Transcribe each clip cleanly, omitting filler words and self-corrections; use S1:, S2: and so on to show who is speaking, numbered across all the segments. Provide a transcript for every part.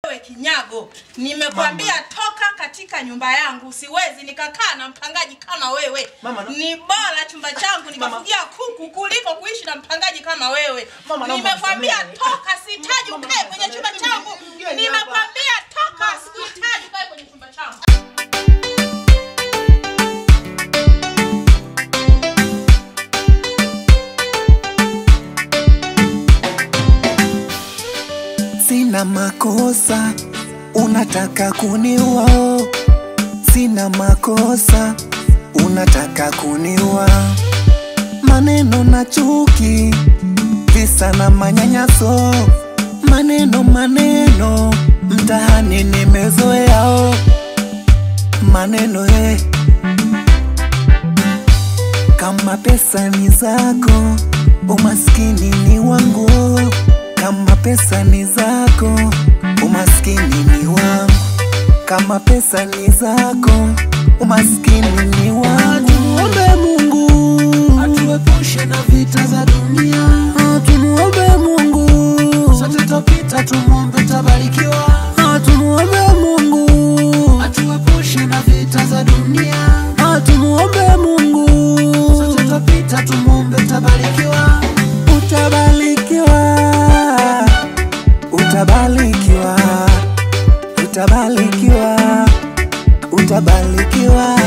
S1: Wewe kinyago, nimekwambia toka katika nyumba yangu. Siwezi nikakaa na mpangaji kama wewe. Ni bora chumba changu nikafugia kuku kuliko kuishi na mpangaji kama wewe. Nimekwambia toka, sihitaji ukae kwenye chumba changu. Nimekwambia toka, sihitaji ukae kwenye chumba changu.
S2: Sina makosa, unataka kuniua. Sina makosa, unataka kuniua. Maneno na chuki, visa na manyanyaso. Maneno, mtahani nimezoea. Maneno kama pesa ni zako, umaskini ni wangu. Kama pesa ni zako, umaskini ni wangu. Kama pesa ni zako, umaskini ni wangu. Tumuombe Mungu atuepushe na vita za dunia. Tumuombe Mungu sote tupita, tumuombe tabarikiwa. Tumuombe Mungu atuepushe na vita za dunia. Tumuombe Mungu sote tupita, tumuombe tabarikiwa. Utabarikiwa. Utabarikiwa, utabarikiwa, utabarikiwa,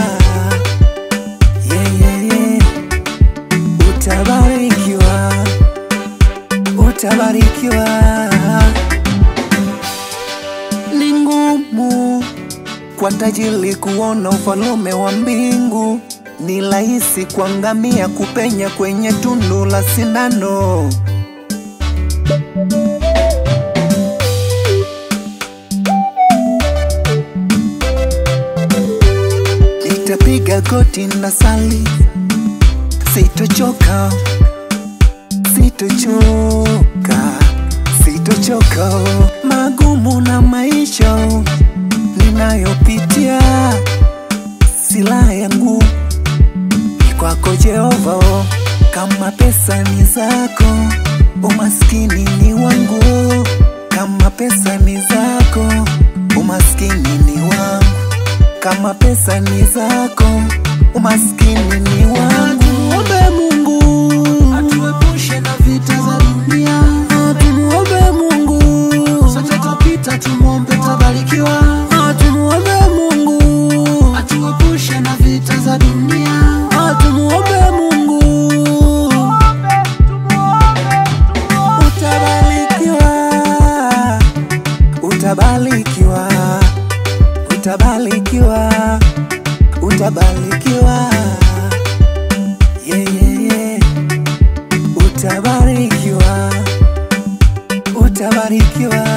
S2: utabarikiwa, utabarikiwa. Ni ngumu kwa tajiri kuona ufalme wa mbingu, ni rahisi kwa ngamia kupenya kwenye tundu la sindano. Nitapiga goti na sali, sitochoka, sitochoka, sitochoka. Magumu na maisha ninayopitia, silaha yangu ni kwako Jehova. Kama pesa ni zako, umaskini ni wangu. Kama pesa ni zako, umaskini ni wangu. Kama pesa ni zako, umaskini ni wangu. Tumuombe Mungu atuepushe na vita za dunia. Tumuombe Mungu sote tupita, tumuombe tabarikiwa. Tumuombe Mungu atuepushe na vita za dunia. Tumuombe Mungu. Utabarikiwa, utabarikiwa, utabarikiwa, utabarikiwa, utabarikiwa, utabarikiwa.